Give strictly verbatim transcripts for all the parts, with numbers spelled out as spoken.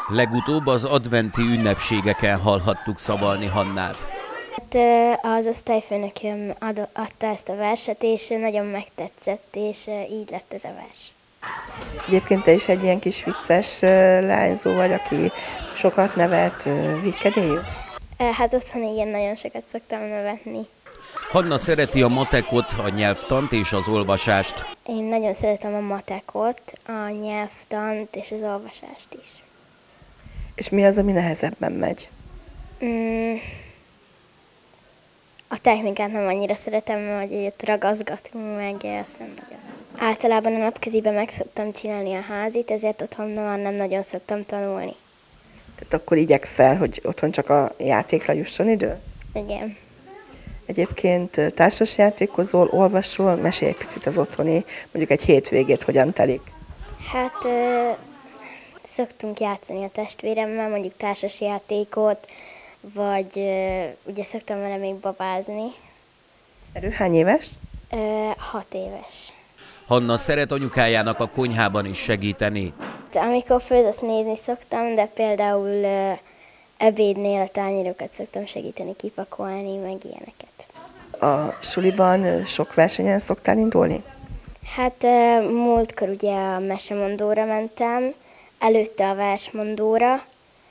Legutóbb az adventi ünnepségeken hallhattuk szavalni Hannát. Az osztályfőnököm adta ezt a verset, és nagyon megtetszett, és így lett ez a vers. Egyébként te is egy ilyen kis vicces lányzó vagy, aki sokat nevet, vikkedélyű? Hát otthon igen, nagyon sokat szoktam nevetni. Hanna szereti a matekot, a nyelvtant és az olvasást. Én nagyon szeretem a matekot, a nyelvtant és az olvasást is. És mi az, ami nehezebben megy? Mm, a technikát nem annyira szeretem, mert ott ragaszgatunk meg, azt nem nagyon. Általában a napköziben meg szoktam csinálni a házit, ezért otthon már nem nagyon szoktam tanulni. Tehát akkor igyekszel, hogy otthon csak a játékra jusson idő? Igen. Egyébként társasjátékozol, olvasol, mesélj egy picit az otthoni, mondjuk egy hétvégét hogyan telik? Hát ö, szoktunk játszani a testvéremmel, mondjuk társasjátékot, vagy ö, ugye szoktam vele még babázni. Erő hány éves? Ö, hat éves. Hanna szeret anyukájának a konyhában is segíteni. De amikor főz, azt nézni szoktam, de például ö, ebédnél a tányérokat szoktam segíteni kipakolni, meg ilyeneket. A suliban sok versenyen szoktál indulni? Hát múltkor ugye a mesemondóra mentem, előtte a versmondóra,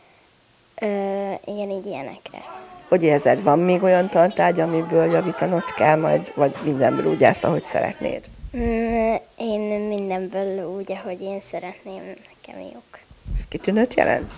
igen, így ilyenekre. Hogy érzed, van még olyan tantárgy, amiből javítanod kell majd, vagy mindenből úgy állsz, ahogy szeretnéd? Én mindenből úgy, ahogy én szeretném, nekem jók. Ez kitűnőt jelent?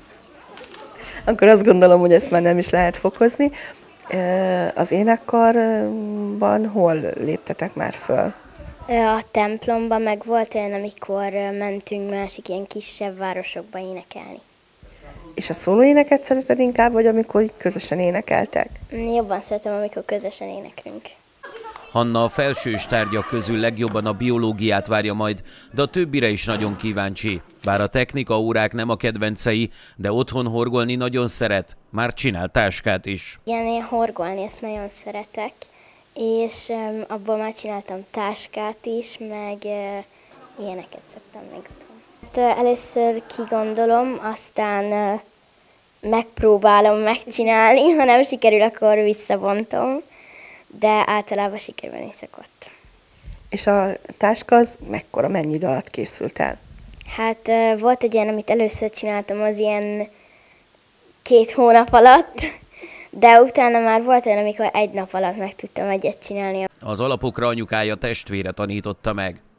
Akkor azt gondolom, hogy ezt már nem is lehet fokozni. Az énekkarban hol léptetek már föl? A templomban, meg volt olyan, amikor mentünk másik ilyen kisebb városokba énekelni. És a szólóéneket szereted inkább, vagy amikor közösen énekeltek? Jobban szeretem, amikor közösen éneklünk. Hanna a felsős tárgyak közül legjobban a biológiát várja majd, de a többire is nagyon kíváncsi. Bár a technika órák nem a kedvencei, de otthon horgolni nagyon szeret. Már csinál táskát is. Igen, én horgolni ezt nagyon szeretek, és um, abból már csináltam táskát is, meg uh, ilyeneket szoktam még otthon. Hát, uh, először kigondolom, aztán uh, megpróbálom megcsinálni, ha nem sikerül, akkor visszavontom, de általában sikerülni szokott. És a táska az mekkora, mennyi idő alatt készült el? Hát uh, volt egy olyan, amit először csináltam, az ilyen két hónap alatt, de utána már volt olyan, amikor egy nap alatt meg tudtam egyet csinálni. Az alapokra anyukája testvére tanította meg.